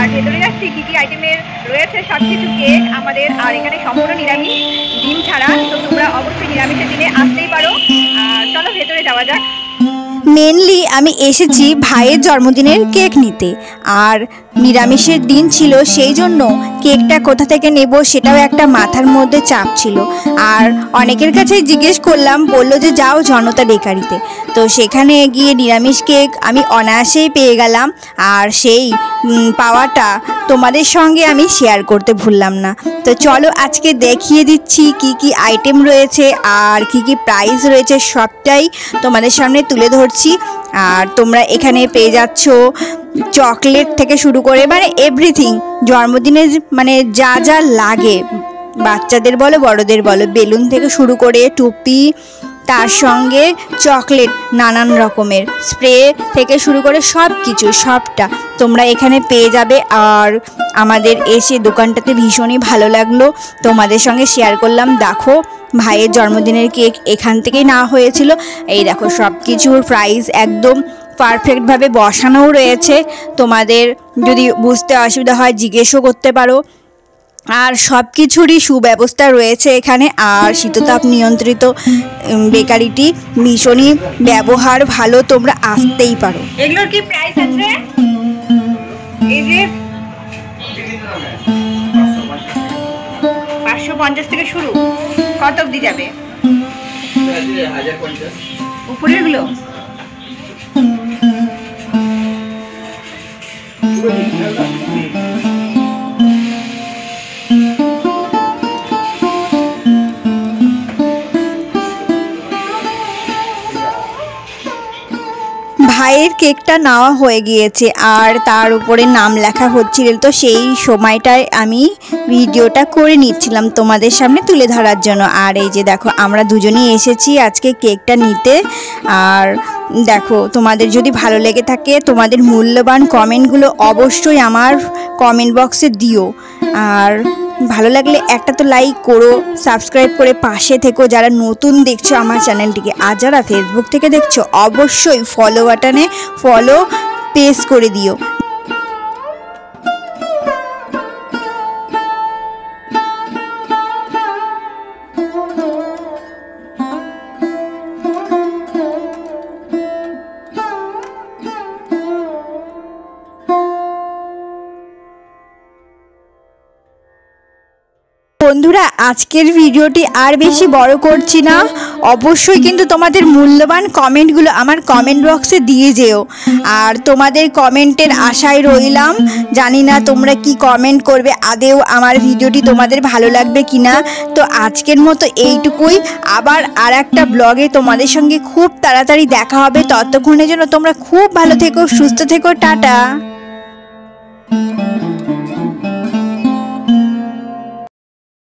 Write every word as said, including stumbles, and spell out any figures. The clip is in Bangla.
আর ভেতরে যাচ্ছি কী কী আইটেমের রয়েছে সব কিছু কেক আমাদের। আর এখানে সম্পূর্ণ নিরামিষ, ডিম ছাড়া, তো তোমরা অবশ্যই নিরামিষের দিনে আসতেই পারো। আর চলো ভেতরে যাওয়া যাক। মেনলি আমি এসেছি ভাইয়ের জন্মদিনের কেক নিতে, আর নিরামিষের দিন ছিল, সেই জন্য কেকটা কোথা থেকে নেব সেটাও একটা মাথার মধ্যে চাপ ছিল। আর অনেকের কাছেই জিজ্ঞেস করলাম, বললো যে যাও জনতা বেকারিতে। তো সেখানে গিয়ে নিরামিষ কেক আমি অনায়াসেই পেয়ে গেলাম। আর সেই পাওয়াটা তোমাদের সঙ্গে আমি শেয়ার করতে ভুললাম না। তো চলো আজকে দেখিয়ে দিচ্ছি কি কি আইটেম রয়েছে আর কি কি প্রাইস রয়েছে, সবটাই তোমাদের সামনে তুলে ধরছি। আর তোমরা এখানে পেয়ে যাচ্ছ চকলেট থেকে শুরু করে মানে এভরিথিং, জন্মদিনে মানে যা যা লাগে বাচ্চাদের বলো বড়দের বলো, বেলুন থেকে শুরু করে টুপি, তার সঙ্গে চকলেট, নানান রকমের স্প্রে থেকে শুরু করে সব কিছু সবটা তোমরা এখানে পেয়ে যাবে। আর আমাদের এসে দোকানটাতে ভীষণই ভালো লাগলো, তোমাদের সঙ্গে শেয়ার করলাম। দেখো ভাইয়ের জন্মদিনের কেক এখান থেকেই নেওয়া হয়েছিল। এই দেখো সব কিছুর প্রাইস একদম পারফেক্টভাবে বসানোও রয়েছে, তোমাদের যদি বুঝতে অসুবিধা হয় জিজ্ঞেসও করতে পারো। আর সব কিছুরই সুব্যবস্থা রয়েছে এখানে। আর শীততাপ নিয়ন্ত্রিত বেকারিটি ভীষণই ব্যবহার ভালো, তোমরা আসতেই পারো। এগুলোর কি প্রাইস আছে? এই যে পাঁচশো পঞ্চাশ থেকে শুরু, কত অবধি যাবে? উপরের গুলো ভাইয়ের কেকটা নেওয়া হয়ে গিয়েছে আর তার উপরে নাম লেখা হচ্ছিল, তো সেই সময়টায় আমি ভিডিওটা করে নিচ্ছিলাম তোমাদের সামনে তুলে ধরার জন্য। আর এই যে দেখো আমরা দুজনেই এসেছি আজকে কেকটা নিতে। আর দেখো তোমাদের যদি ভালো লেগে থাকে তোমাদের মূল্যবান কমেন্টগুলো অবশ্যই আমার কমেন্ট বক্সে দিও। আর ভালো লাগলে একটা তো লাইক করো, সাবস্ক্রাইব করে পাশে থেকো যারা নতুন দেখছো আমার চ্যানেলটিকে। আর যারা ফেসবুক থেকে দেখছো অবশ্যই ফলো বাটনে ফলো প্রেস করে দিও। বন্ধুরা আজকের ভিডিওটি আর বেশি বড় করছি না, অবশ্যই কিন্তু তোমাদের মূল্যবান কমেন্টগুলো আমার কমেন্ট বক্সে দিয়ে যেও। আর তোমাদের কমেন্টের আশায় রইলাম, জানি না তোমরা কি কমেন্ট করবে, আদেও আমার ভিডিওটি তোমাদের ভালো লাগবে কিনা। তো আজকের মতো এইটুকুই, আবার আর একটা ব্লগে তোমাদের সঙ্গে খুব তাড়াতাড়ি দেখা হবে। ততক্ষণের জন্য তোমরা খুব ভালো থেকো, সুস্থ থেকো, টাটা।